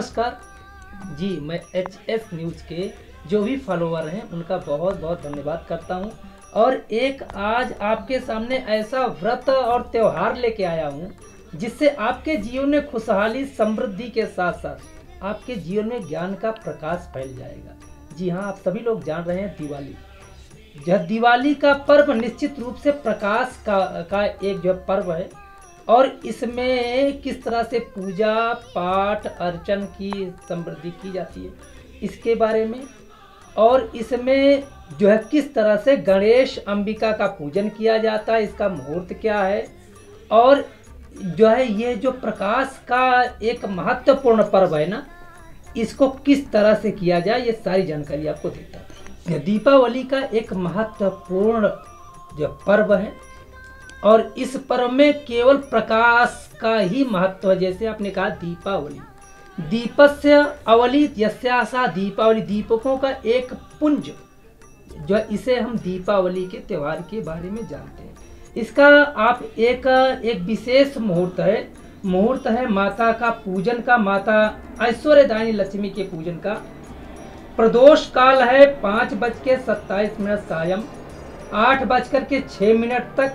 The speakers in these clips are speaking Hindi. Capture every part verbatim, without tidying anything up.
नमस्कार जी। मैं एच एस न्यूज़ के जो भी फॉलोअर हैं उनका बहुत बहुत धन्यवाद करता हूं। और एक आज आपके सामने ऐसा व्रत और त्यौहार लेके आया हूं जिससे आपके जीवन में खुशहाली समृद्धि के साथ साथ आपके जीवन में ज्ञान का प्रकाश फैल जाएगा। जी हाँ, आप सभी लोग जान रहे हैं दिवाली। यह दिवाली का पर्व निश्चित रूप से प्रकाश का का एक जो पर्व है और इसमें किस तरह से पूजा पाठ अर्चन की समृद्धि की जाती है इसके बारे में, और इसमें जो है किस तरह से गणेश अंबिका का पूजन किया जाता है, इसका मुहूर्त क्या है, और जो है ये जो प्रकाश का एक महत्वपूर्ण पर्व है ना, इसको किस तरह से किया जाए, ये सारी जानकारी आपको देता हूँ। दीपावली का एक महत्वपूर्ण जो पर्व है और इस पर्व में केवल प्रकाश का ही महत्व है। जैसे आपने कहा दीपावली, दीपस्य अवली यस्यासा दीपावली, दीपकों का एक पुंज, जो इसे हम दीपावली के त्यौहार के बारे में जानते हैं। इसका आप एक एक विशेष मुहूर्त है मुहूर्त है माता का पूजन का, माता ऐश्वर्यदायिनी लक्ष्मी के पूजन का। प्रदोष काल है पाँच बज के सत्ताईस मिनट सायं आठ बजकर के छः मिनट तक।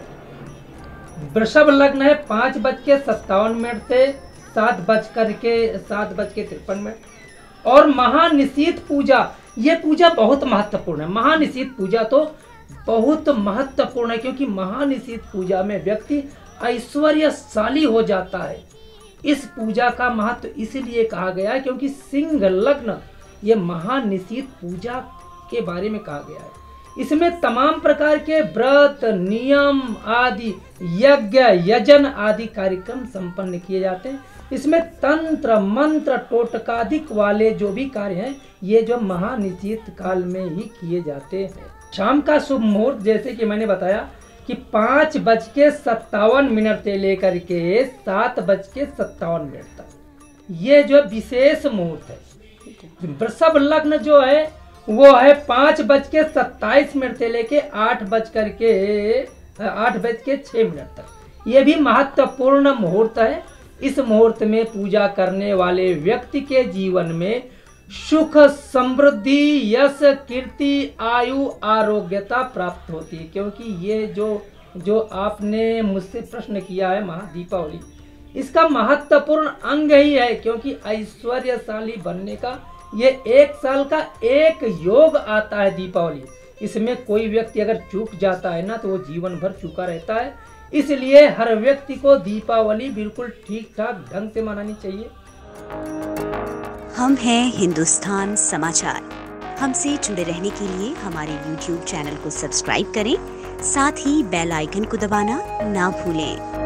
वृषभ लग्न है पाँच बज के सत्तावन मिनट से सात बज कर के सात बज के तिरपन मिनट। और महानिशीत पूजा, ये पूजा बहुत महत्वपूर्ण है। महानिशीत पूजा तो बहुत महत्वपूर्ण है क्योंकि महानिशीत पूजा में व्यक्ति ऐश्वर्यशाली हो जाता है। इस पूजा का महत्व इसलिए कहा गया है क्योंकि सिंह लग्न ये महानिशीत पूजा के बारे में कहा गया है। इसमें तमाम प्रकार के व्रत नियम आदि यज्ञ यजन आदि कार्यक्रम संपन्न किए जाते हैं। इसमें तंत्र मंत्र टोटकादिक वाले जो भी कार्य हैं ये जो महानिशीत काल में ही किए जाते हैं। शाम का शुभ मुहूर्त जैसे कि मैंने बताया कि पाँच बज के सत्तावन मिनट से लेकर के सात बज के सत्तावन मिनट तक ये जो विशेष मुहूर्त है। वृषभ लग्न जो है वो है पाँच बज के सत्ताईस मिनट से लेके आठ बज कर के आठ बज के छः मिनट तक ये भी महत्वपूर्ण मुहूर्त है। इस मुहूर्त में पूजा करने वाले व्यक्ति के जीवन में सुख समृद्धि यश कीर्ति आयु आरोग्यता प्राप्त होती है। क्योंकि ये जो जो आपने मुझसे प्रश्न किया है महादीपावली, इसका महत्वपूर्ण अंग ही है क्योंकि ऐश्वर्यशाली बनने का ये एक साल का एक योग आता है दीपावली। इसमें कोई व्यक्ति अगर चूक जाता है ना तो वो जीवन भर चूका रहता है। इसलिए हर व्यक्ति को दीपावली बिल्कुल ठीक ठाक ढंग से मनानी चाहिए। हम हैं हिंदुस्तान समाचार। हमसे जुड़े रहने के लिए हमारे यूट्यूब चैनल को सब्सक्राइब करें, साथ ही बेल आइकन को दबाना ना भूलें।